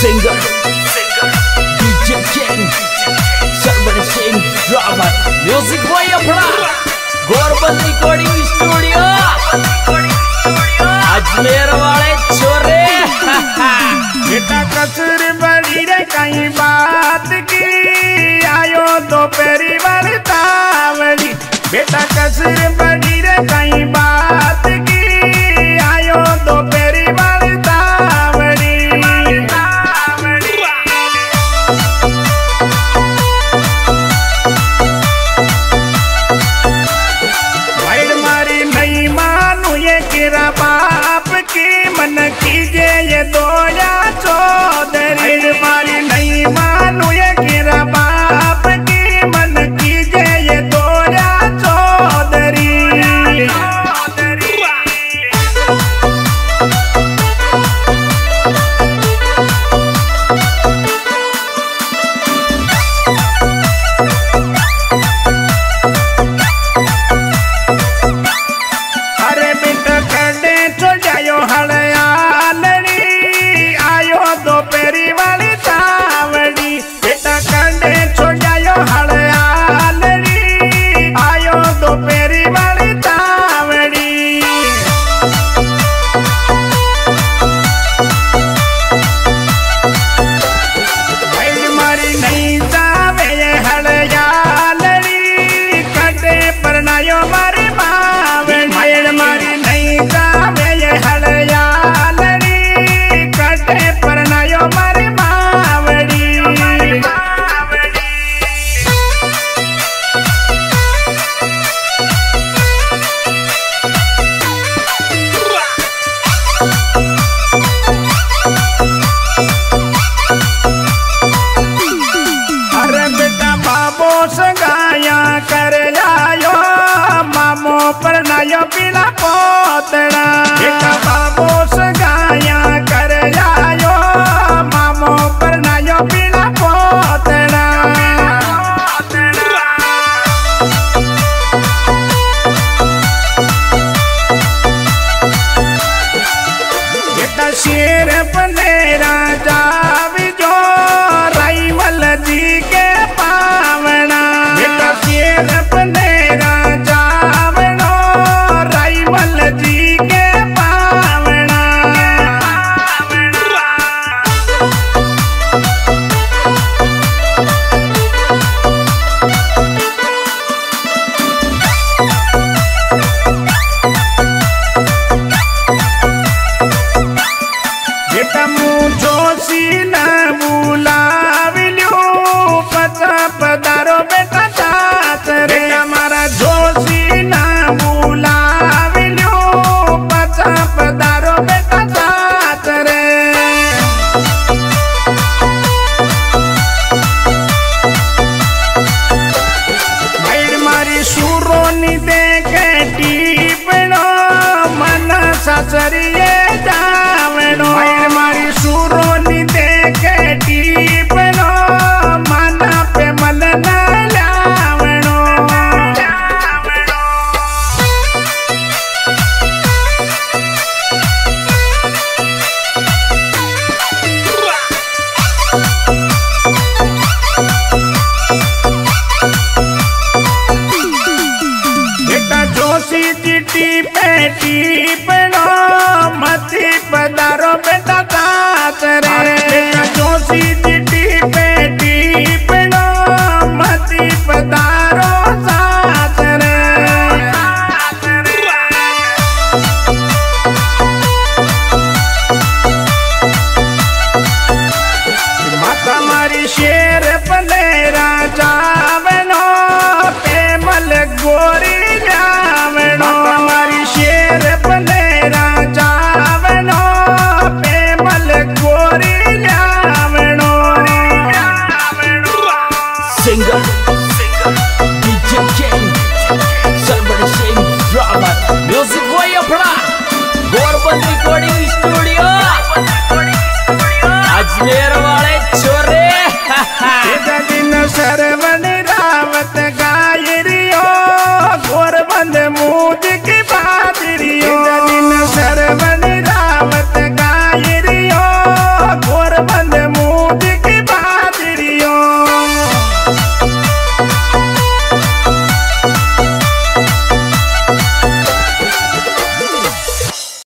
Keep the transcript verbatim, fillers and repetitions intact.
Singer D J King Server Sing Drama Music Boy अपना गोरबन recording studio Ajmer वाले छोरे बेटा कसर बड़ी रे कहीं बात की आयो दोपहरी वाली तावड़ी बेटा कसर बड़ी रे कहीं बात की आयो दोपहरी वाली तावड़ी भाई मारी नहीं मानू ये किरा बाप की मन कीजिए ये दो या चौधरी मारी नहीं मानू ये किरा बाप की मन कीजिए ये दो या चौधरी अरे बेटा खड़े तो जायो हड़यालड़ी आयो दोपहरी वाली तावड़ी बेटा खड़े तो जायो हड़यालड़ी आयो दोपहरी वाली तावड़ी भाई मारी नहीं जावे ये हड़यालड़ी खड़े पर नायो मारी बावड़ी भाई मारी नहीं जावे ये हड़यालड़ी खड़े पर नायो मारी बावड़ी अरे बेटा बाबो संगाया कर आयो मामो पर नायो पीला पोतड़ा बेटा बाबो संगाया कर आयो मामो पर नायो पीला पोतड़ा बेटा शेर बनेरा जावी जो राइवल जी के पावना बेटा शेर बनेरा जावनो राइवल जी के पावना बेटा मुझो सी न बुलाविल्यो पचा पधारो बेटा तात रे हमारा जोशी न बुलाविल्यो पचा पधारो बेटा तात रे भाई मारी सुरोनी देखे टीपणो मन सासरिये जावणो भाई मारी सुरोनी देखे टीपणो मन पे मन न लावणो बेटा जोशी चिट्ठी पे टीप